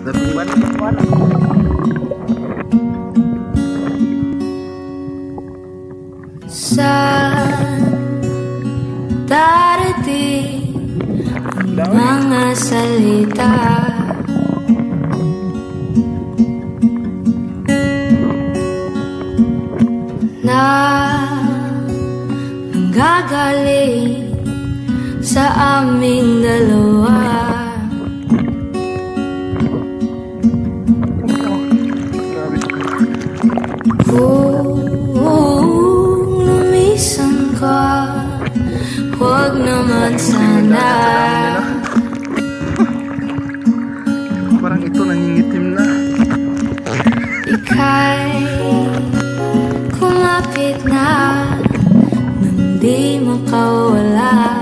Sa darating mga salita, na nanggagaling sa aming dalawa. Lumisan ka, huwag naman sana. Parang ito nangingitim na. Ika'y kumapit na nang di makawala.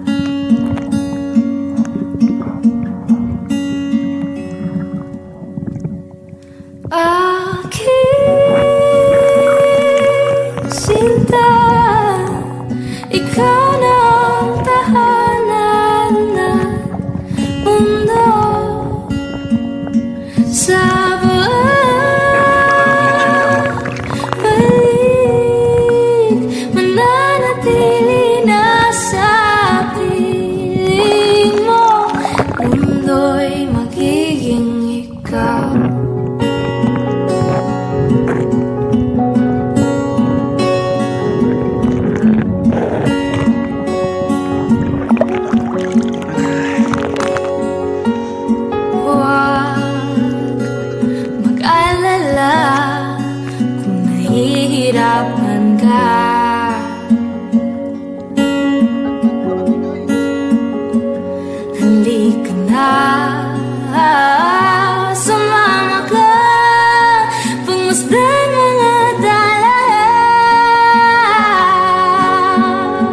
Aking sinta, ikaw na ang tahanan ng mundo. Sa balik, mananatili na sa piling mo. Mundo'y magiging ikaw. Nahihirapan ka, halika na, sumama ka, pagmasdan mga dalahan.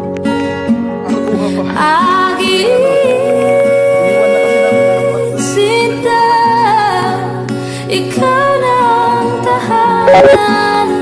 Aking sinta, ikaw na ang tahanan